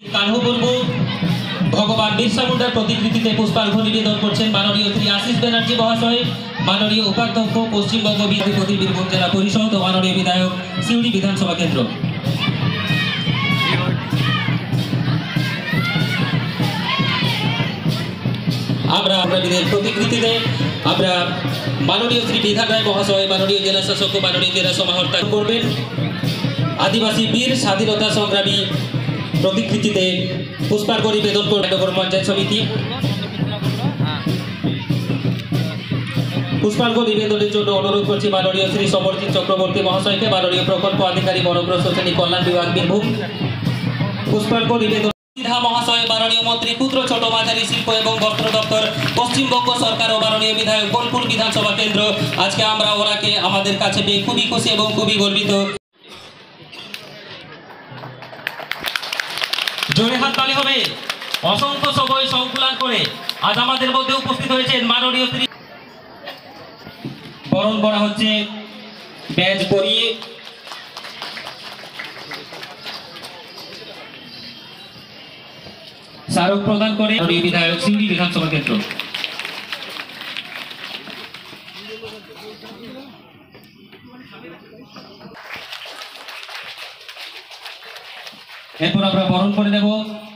কানহু বলবো ভগবান বিরসা মুন্ডার প্রতিকৃতিতে পুষ্পার্ঘ্য নিবেদন করছেন মাননীয় শ্রী আশিস ব্যানার্জি মহাশয়, মাননীয় উপাধ্যক্ষ পশ্চিমবঙ্গ বিধানসভা বীরভূম জেলা পরিষদ ও মাননীয় বিধায়ক সিউড়ি বিধানসভা কেন্দ্র। আমরা আপনাদের প্রতিকৃতিতে আমরা মাননীয় শ্রী বিধান রায় মহাশয়, মাননীয় জেলা শাসক ও মাননীয় জেলা সমাহর্তা করবেন। আদিবাসী বীর স্বাধীনতা সংগ্রামী প্রতিকৃতিতে পুষ্পার্ঘ্য নিবেদন করবেন নগর পঞ্চায়েত সমিতি। পুষ্পার্ঘ্য নিবেদনের জন্য অনুরোধ করছি মাননীয় শ্রী সমরজিৎ চক্রবর্তী মহাশয়কে, মাননীয় প্রকল্প আধিকারী বনগ্রস্ত শ্রেণী কল্যাণ বিভাগ বীরভূম। পুষ্পার্ঘ্য নিবেদন মহাশয়, মাননীয় মন্ত্রী ক্ষুদ্র ছোট মাঝারি শিল্প এবং বস্ত্র দপ্তর পশ্চিমবঙ্গ সরকার ও মাননীয় বিধায়ক বোলপুর বিধানসভা কেন্দ্র। আজকে আমরা ওনাকে আমাদের কাছে পেয়ে খুবই খুশি এবং খুবই গর্বিত। জোরে হাততালি হবে। অসংখ্য সবাই সংকুলান করে আজ আমাদের মধ্যে উপস্থিত হয়েছেন মাননীয় শ্রী। বরণ করা হচ্ছে ব্যাজ পরিয়ে। স্মারক প্রদান করে বিধায়ক সিউড়ি বিধানসভা কেন্দ্র। এরপর আমরা বরণ করে দেব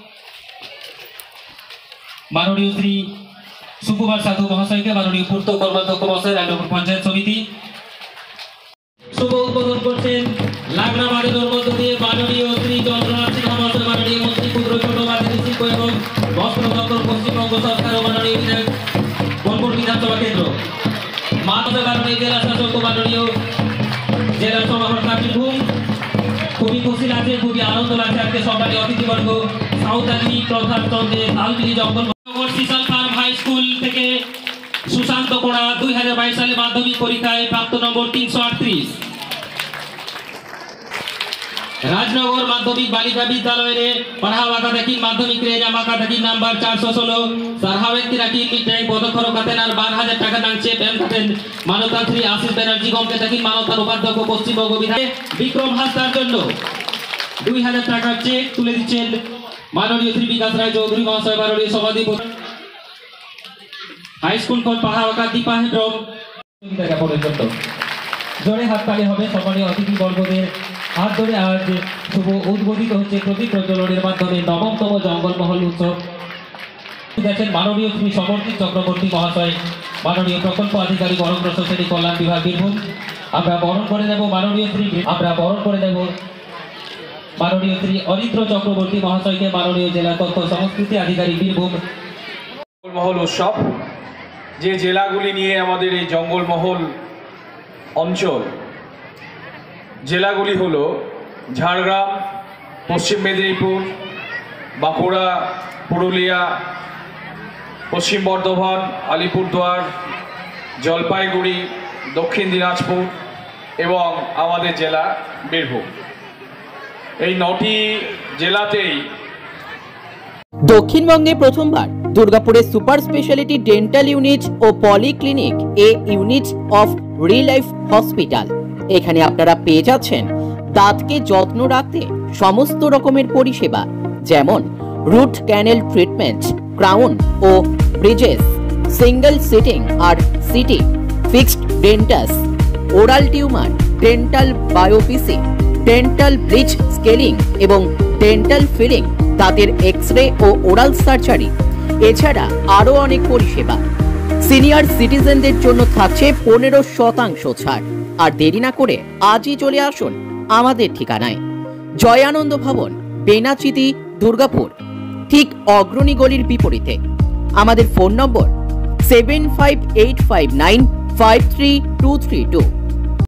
মাননীয় শ্রী সুকুমার সাধু মহাশয়কে, মাননীয় পূর্ত কর্মাধ্যক্ষ মহাশয় রায়নগর পঞ্চায়েত সমিতি। শুভ উদ্বোধন করছেন লাগনা বাড়ির মধ্য দিয়ে মাননীয় শ্রী চন্দ্রনাথ সিনহা মহাশয়, মাননীয় মন্ত্রী ক্ষুদ্র ছোট মাঝারি শিল্প এবং বস্ত্র দপ্তর পশ্চিমবঙ্গ সরকার ও মাননীয় বিধায়ক বোলপুর বিধানসভা কেন্দ্র। মাননীয় জেলা শাসক ও মাননীয় জেলা সমাহর্তা বীরভূম। খুবই খুশি লাগছে, খুবই আনন্দ লাগছে আজকে সম্মানীয় অতিথিবর্গ সাঁওতালি প্রধান চন্দ্রে তালবিলি জঙ্গল সিসাল ফার্ম হাই স্কুল থেকে সুশান্ত কোড়া 2022 সালে মাধ্যমিক পরীক্ষায় প্রাপ্ত নম্বর 338। राजनगर माध्यमिक बालिका विद्यालय पढ़ावा देखिन माध्यमिक जामा देखिन नम्बर 416 सारहावेन राखी मिटे पदक्षर खातेन और 12,000 टाका नांचे पेन खातेन मानवता श्री आशीष बैनर्जी गमके देखिन मानवतार उपाध्यक्ष पश्चिमबंग विधायक विक्रम हासदार जन्य 2,000 टाका चेक तुले दिच्छेन माननीय श्री विकास राय चौधरी महाशय, माननीय सभापति हाई स्कूल कोड पढ़ावा दीपा हेड्रम पर्यन्त जोरे हातताली होबे सम्मानीय अतिथिबर्गদের हाथ धरे आज शुभ उद्बोधित होच्छे प्रदीप प्रज्वलনের माध्यमे नवमतम जंगलमहल उत्सव। দেখেন মাননীয় শ্রী সমরজিৎ চক্রবর্তী মহাশয়, মাননীয় প্রকল্প আধিকারী বনগ্রস্ত শ্রেণী কল্যাণ বিভাগ বীরভূম। আমরা বরণ করে দেব মাননীয় শ্রী অরিত্র চক্রবর্তী মহাশয়কে, মাননীয় জেলা তথ্য সংস্কৃতি আধিকারী বীরভূম। জঙ্গলমহল উৎসব যে জেলাগুলি নিয়ে আমাদের এই জঙ্গলমহল অঞ্চল, জেলাগুলি হলো ঝাড়গ্রাম, পশ্চিম মেদিনীপুর, বাঁকুড়া, পুরুলিয়া, পশ্চিম বর্ধমান, আলিপুরদুয়ার, জলপাইগুড়ি, দক্ষিণ দিনাজপুর এবং আমাদের জেলা বীরভূম। এই 9টি জেলাতেই দক্ষিণবঙ্গে প্রথমবার দুর্গাপুরে সুপার স্পেশালিটি ডেন্টাল ইউনিট ও polyclinic a unit of real life hospital. এখানে আপনারা পেয়ে যাচ্ছেন দাঁতকে যত্ন রাখতে সমস্ত রকমের পরিষেবা, যেমন রুট ক্যানেল ট্রিটমেন্ট, ক্রাউন ও bridges, single sitting R CT, fixed dentures, oral tumour, dental biopsy, dental bridge scaling এবং ডেন্টাল ফিলিং, দাঁতের এক্স-রে ও ওরাল সার্জারি, এছাড়া আরও অনেক পরিষেবা। সিনিয়র সিটিজেনদের জন্য থাকছে 15% ছাড়। আর দেরি না করে আজই চলে আসুন আমাদের ঠিকানায়, জয়ানন্দ ভবন, বেনাচিতি, দুর্গাপুর, ঠিক অগ্রণী গলির বিপরীতে। আমাদের ফোন নম্বর 7585953232।